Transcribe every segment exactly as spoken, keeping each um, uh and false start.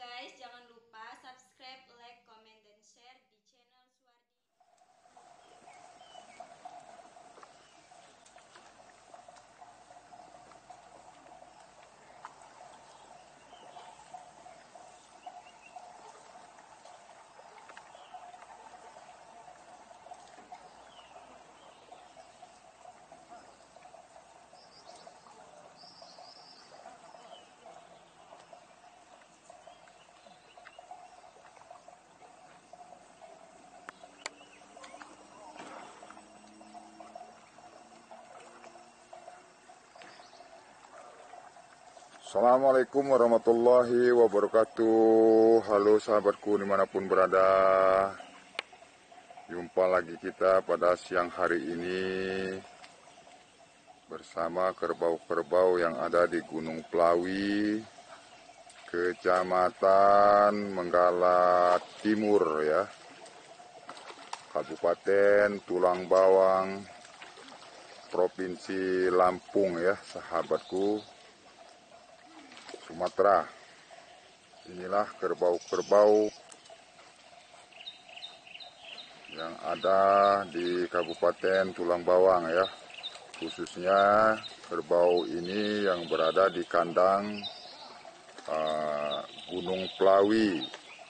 guys, jangan lupa subscribe, like, comment, dan share di channel Suwardi. Assalamualaikum warahmatullahi wabarakatuh. Halo sahabatku dimanapun berada. Jumpa lagi kita pada siang hari ini bersama kerbau-kerbau yang ada di Gunung Pelawi, Kecamatan Menggala Timur ya, Kabupaten Tulang Bawang, Provinsi Lampung ya sahabatku, Sumatera. Inilah kerbau-kerbau yang ada di Kabupaten Tulang Bawang ya, khususnya kerbau ini yang berada di kandang uh, Gunung Pelawi,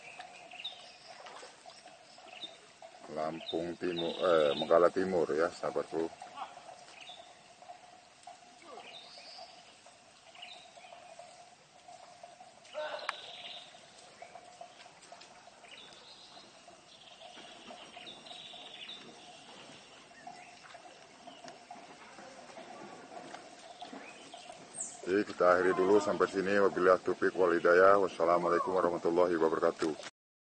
Lampung Timur, eh, Menggala Timur ya sahabatku. Oke, kita akhiri dulu sampai sini. Wabillahi taufiq wal hidayah. Wassalamualaikum warahmatullahi wabarakatuh.